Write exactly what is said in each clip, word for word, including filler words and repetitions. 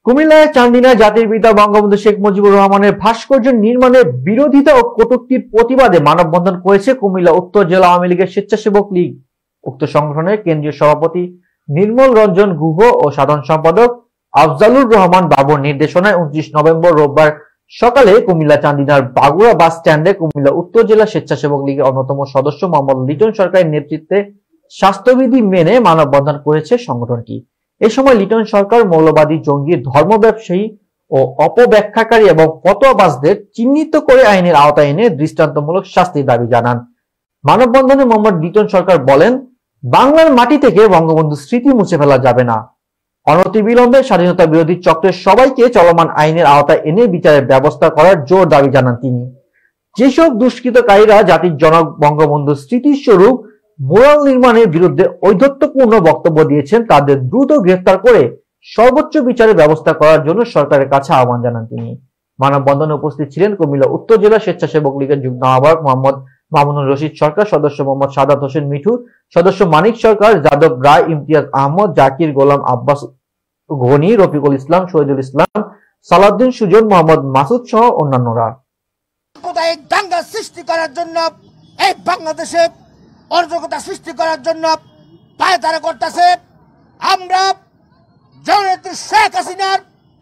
কুমিল্লার চান্দিনায় জাতির পিতা বঙ্গবন্ধু শেখ মুজিবুর রহমানের ভাস্কর্য নির্মাণের বিরোধিতা ও কটূক্তির প্রতিবাদে মানববন্ধন করেছে কুমিল্লা উত্তর জেলা আওয়ামী লীগের স্বেচ্ছাসেবক লীগ। উক্ত সংগঠনের কেন্দ্রীয় সভাপতি নির্মল রঞ্জন গুহ ও সাধারণ সম্পাদক আফজালুর রহমান বাবুর নির্দেশনায় উনত্রিশ নভেম্বর রোববার সকালে কুমিল্লা চান্দিনার বাগুড়া বাস স্ট্যান্ডে কুমিল্লা উত্তর জেলা স্বেচ্ছাসেবক লীগের অন্যতম সদস্য মোহাম্মদ লিটন সরকারের নেতৃত্বে স্বাস্থ্যবিধি মেনে মানববন্ধন করেছে সংগঠনটি। এ সময় লিটন সরকার মৌলবাদী, জঙ্গি, ধর্ম ব্যবসায়ী ও অপব্যাখ্যাকারী এবং ফতোয়াবাজদের চিহ্নিত করে আইনের আওতায় এনে দৃষ্টান্তমূলক শাস্তির দাবি জানান। মানববন্ধনে মোহাম্মদ লিটন সরকার বলেন, বাংলার মাটি থেকে বঙ্গবন্ধুর স্মৃতি মুছে ফেলা যাবে না। অনতিবিলম্বে স্বাধীনতা বিরোধী চক্রের সবাইকে চলমান আইনের আওতায় এনে বিচারের ব্যবস্থা করার জোর দাবি জানান তিনি। যেসব দুষ্কৃতকারীরা জাতির জনক বঙ্গবন্ধুর স্মৃতিস্বরূপ মুরাল নির্মাণের বিরুদ্ধে ঔদ্ধত্যপূর্ণ বক্তব্য দিয়েছেন তাদের দ্রুত গ্রেফতার করে সর্বোচ্চ বিচারের ব্যবস্থা করার জন্য সরকারের কাছে আহ্বান জানান তিনি। মানববন্ধনে উপস্থিত ছিলেন কুমিল্লা উত্তর জেলা স্বেচ্ছাসেবক লীগের যুগ্ম আহ্বায়ক মোহাম্মদ মামুনুর রশিদ সরকার, সদস্য মোহাম্মদ সাদাত হোসেন মিঠু, সদস্য মানিক সরকার, যাদব রায়, ইমতিয়াজ আহমদ, জাকির, গোলাম আব্বাস ঘনি, রফিকুল ইসলাম, শহীদুল ইসলাম, সালাউদ্দিন সুজন, মোহাম্মদ মাসুদ সহ অন্যান্যরা। দাঙ্গা সৃষ্টি করার জন্য এই বাংলাদেশে অরাজকতা সৃষ্টি করার জন্য পায়তারা করতেছে। আমরা জননেত্রী শেখ হাসিনার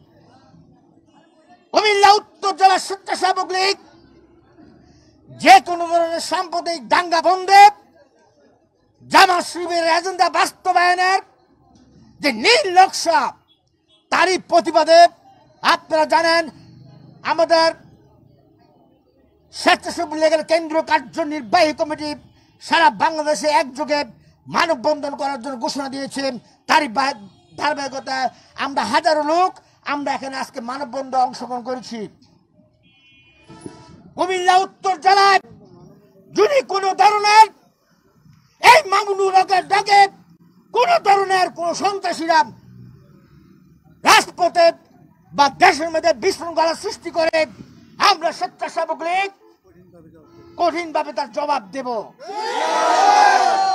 কুমিল্লা উত্তর জেলা স্বেচ্ছাসেবক লীগ যে কোনো ধরনের সাম্প্রদায়িক দাঙ্গা বন্ধে, জামাত শিবিরের এজেন্ডা বাস্তবায়নের যে নীল নকশা, তারই প্রতিবাদে আপনারা জানেন আমাদের স্বেচ্ছাসেবক লীগের কেন্দ্রীয় কার্যনির্বাহী কমিটি সারা বাংলাদেশে একযোগে মানববন্ধন করার জন্য ঘোষণা দিয়েছে। তারই ধারাবাহিকতায় আমরা হাজারো লোক আমরা এখানে আজকে মানববন্ধনে অংশগ্রহণ করেছি। কুমিল্লা উত্তর জেলায় যদি কোনো ধরনের এই মামুনুর হকের ডাকে কোন ধরনের কোন সন্ত্রাসীরা রাজপথে বা দেশের মধ্যে বিশৃঙ্খলা সৃষ্টি করে, আমরা স্বেচ্ছাসেবক লীগ কঠিনভাবে তার জবাব দেব।